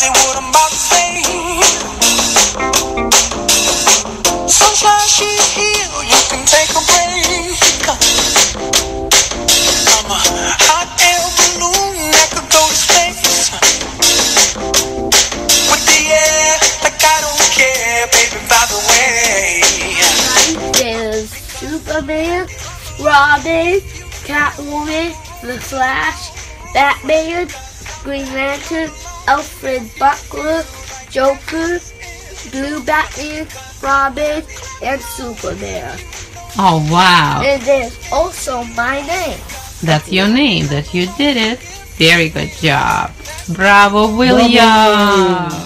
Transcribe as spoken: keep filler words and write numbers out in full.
say what I'm about to say. Sunshine, she's here, you can take a break. I'm a hot air balloon that could go to space. With the air, like I don't care, baby, by the way. There's Superman, Robin, Catwoman, The Flash, Batman, Green Lantern, Alfred Butler, Joker, Blue Batman, Robin, and Superman. Oh, wow. And there's also my name. That's your name, that you did it. Very good job. Bravo, William. Bravo.